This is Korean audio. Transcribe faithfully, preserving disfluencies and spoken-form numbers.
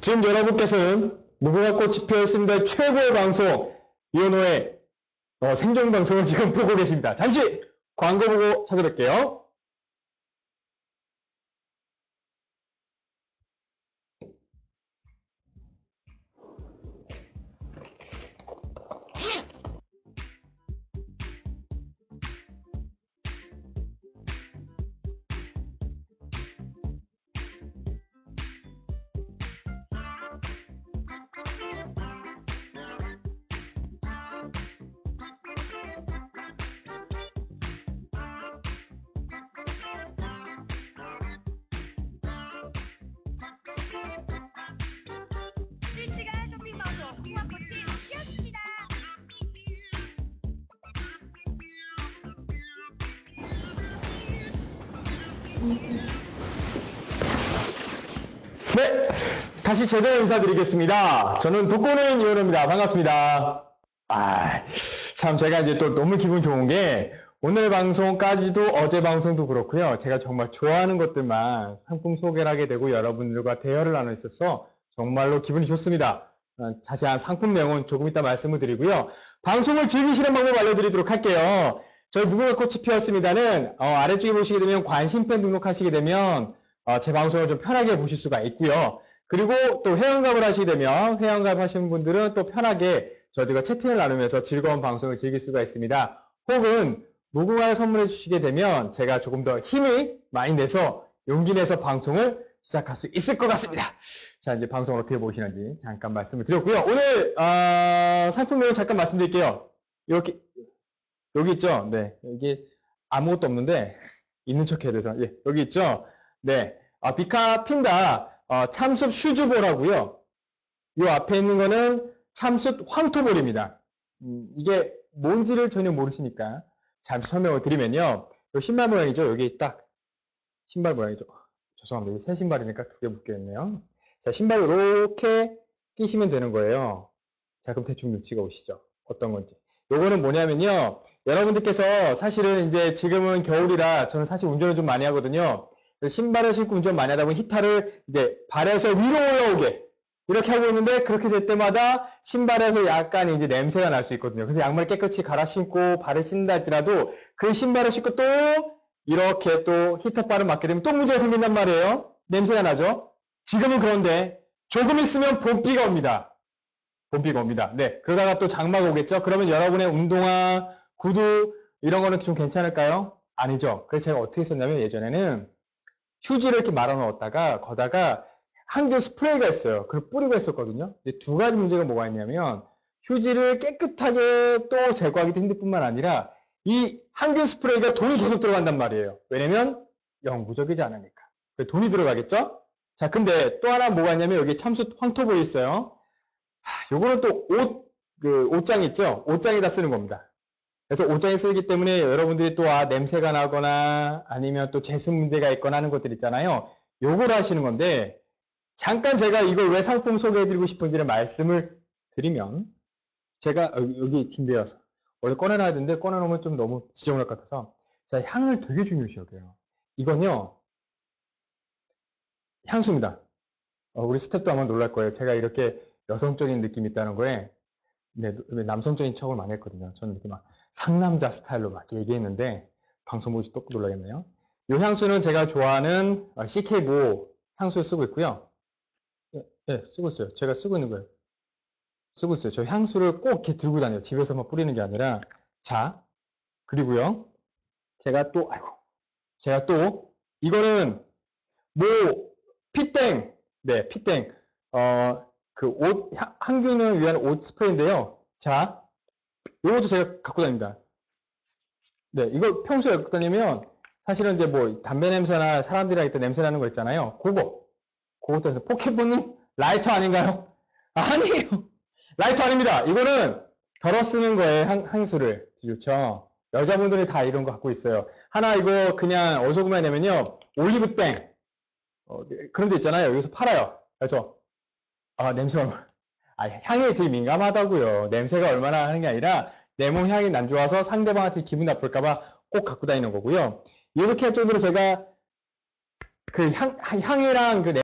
지금 여러분께서는 무궁화 꽃이 피었습니다. 최고의 방송, 이현호의 어, 생존방송을 지금 보고 계십니다. 잠시 광고 보고 찾아뵐게요. 실시간 쇼핑 방송 무궁화꽃이 피었습니다. 네, 다시 제대로 인사드리겠습니다. 저는 독고는 이현호입니다. 반갑습니다. 아, 참 제가 이제 또 너무 기분 좋은 게 오늘 방송까지도 어제 방송도 그렇고요. 제가 정말 좋아하는 것들만 상품 소개를 하게 되고 여러분들과 대화를 나눌 수 있어서 정말로 기분이 좋습니다. 어, 자세한 상품 내용은 조금 이따 말씀을 드리고요. 방송을 즐기시는 방법 알려드리도록 할게요. 저희 무궁화 꽃이 피었습니다는 어, 아래쪽에 보시게 되면 관심팬 등록하시게 되면 어, 제 방송을 좀 편하게 보실 수가 있고요. 그리고 또 회원가입을 하시게 되면 회원가입 하시는 분들은 또 편하게 저희가 채팅을 나누면서 즐거운 방송을 즐길 수가 있습니다. 혹은 무궁화를 선물해 주시게 되면 제가 조금 더 힘을 많이 내서 용기 내서 방송을 시작할 수 있을 것 같습니다. 자, 이제 방송을 어떻게 보시는지 잠깐 말씀을 드렸고요. 오늘 어, 상품 내용 잠깐 말씀드릴게요. 이렇게 여기 있죠? 네, 여기 아무것도 없는데 있는 척 해야 돼서 예, 여기 있죠? 네, 아, 비카 핀다 어, 참숯 슈즈볼하고요. 이 앞에 있는 거는 참숯 황토볼입니다. 음, 이게 뭔지를 전혀 모르시니까 잠시 설명을 드리면요. 이 신발 모양이죠. 여기 딱 신발 모양이죠. 죄송합니다. 새 신발이니까 두 개 묶여있네요. 자, 신발 이렇게 끼시면 되는 거예요. 자, 그럼 대충 눈치가 오시죠. 어떤 건지. 요거는 뭐냐면요. 여러분들께서 사실은 이제 지금은 겨울이라 저는 사실 운전을 좀 많이 하거든요. 신발을 신고 운전 많이 하다 보면 히타를 이제 발에서 위로 올라오게 이렇게 하고 있는데 그렇게 될 때마다 신발에서 약간 이제 냄새가 날 수 있거든요. 그래서 양말 깨끗이 갈아 신고 발을 신다 할지라도 그 신발을 신고 또 이렇게 또 히터바를 맞게 되면 또 문제가 생긴단 말이에요. 냄새가 나죠. 지금은 그런데 조금 있으면 봄비가 옵니다. 봄비가 옵니다. 네, 그러다가 또 장마가 오겠죠. 그러면 여러분의 운동화, 구두 이런 거는 좀 괜찮을까요? 아니죠. 그래서 제가 어떻게 했었냐면 예전에는 휴지를 이렇게 말아 넣었다가 거다가 한교 스프레이가 있어요. 그걸 뿌리고 했었거든요. 근데 두 가지 문제가 뭐가 있냐면 휴지를 깨끗하게 또 제거하기도 힘들 뿐만 아니라 이 한교 스프레이가 돈이 계속 들어간단 말이에요. 왜냐면 영구적이지 않으니까. 돈이 들어가겠죠? 자, 근데 또 하나 뭐가 있냐면 여기 참숯 황토볼이 있어요. 하, 요거는 또 옷, 그 옷장 있죠? 옷장에다 쓰는 겁니다. 그래서 옷장에 쓰기 때문에 여러분들이 또 아, 냄새가 나거나 아니면 또 제습 문제가 있거나 하는 것들 있잖아요. 요걸 하시는 건데 잠깐 제가 이걸 왜 상품 소개해드리고 싶은지를 말씀을 드리면 제가 여기 준비해서 원래 꺼내놔야 되는데 꺼내놓으면 좀 너무 지저분할 것 같아서 자, 향을 되게 중요시 여겨요. 이건요 향수입니다. 어, 우리 스태프도 아마 놀랄 거예요. 제가 이렇게 여성적인 느낌이 있다는 거에 네, 남성적인 척을 많이 했거든요. 저는 이렇게 막 상남자 스타일로 막 얘기했는데 방송 보시 또 놀라겠네요. 이 향수는 제가 좋아하는 씨케이오 향수를 쓰고 있고요. 예, 네, 쓰고 있어요. 제가 쓰고 있는 거예요. 쓰고 있어요. 저 향수를 꼭 이렇게 들고 다녀요. 집에서만 뿌리는 게 아니라. 자, 그리고요. 제가 또, 아이고, 제가 또, 이거는, 뭐, 피땡. 네, 피땡. 어, 그 옷, 항균을 위한 옷 스프레이인데요. 자, 이것도 제가 갖고 다닙니다. 네, 이거 평소에 갖고 다니면, 사실은 이제 뭐, 담배 냄새나 사람들이랑 이때 냄새 나는 거 있잖아요. 그거. 그것도 포켓몬님? 라이터 아닌가요? 아니에요. 라이터 아닙니다. 이거는 덜어 쓰는 거예요. 향, 향수를. 좋죠. 여자분들이 다 이런 거 갖고 있어요. 하나 이거 그냥 어디서 구매하냐면요. 올리브땡. 어, 그런 데 있잖아요. 여기서 팔아요. 그래서 아 냄새가 아, 향에 되게 민감하다고요. 냄새가 얼마나 하는 게 아니라 내 몸 향이 안 좋아서 상대방한테 기분 나쁠까봐 꼭 갖고 다니는 거고요. 이렇게 할 정도로 제가 그 향, 향이랑 그